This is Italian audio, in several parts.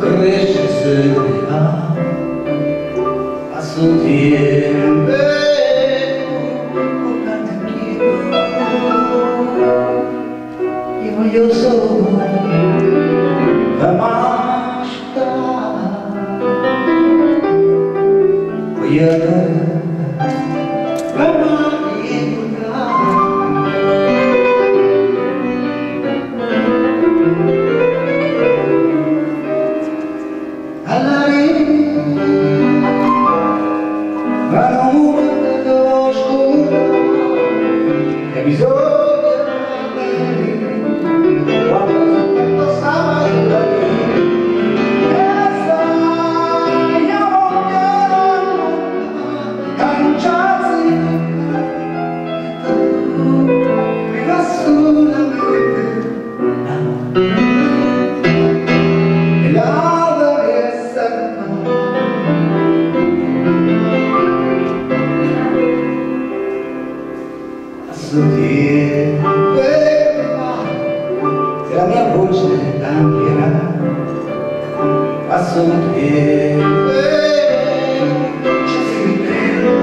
cresce se ne va, passo tiempo portando anch'io, io sono la mascota, voglio la mani alla ma non dello scuro che bisogna quando soltanto stava da lì e sai io voglio canciarsi mi va solamente e l'alba resta se la mia voce cambierà, passo un tempo ci sentirò,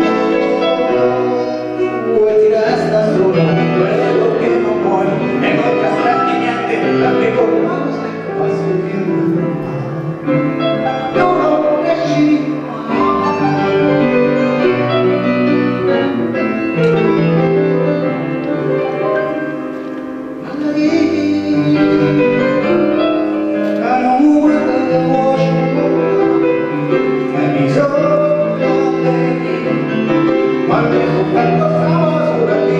vuoi ti resta solo quello che non vuoi e non ti aspetti niente perché con mano sai che passo un tempo tu non riesci quando soltanto stavo sopra lì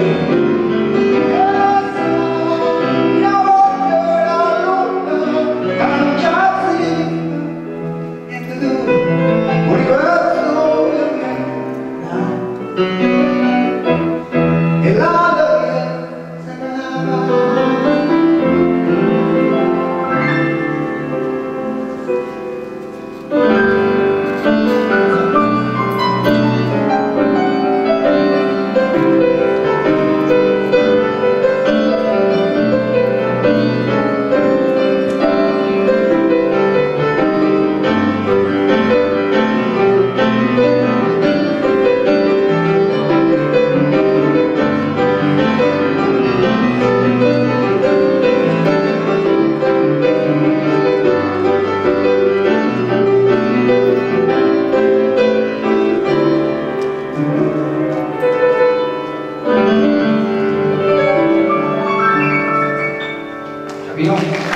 io voglio la luna canciarsi e tu un ricordo e la doria se ne va. Abbiamo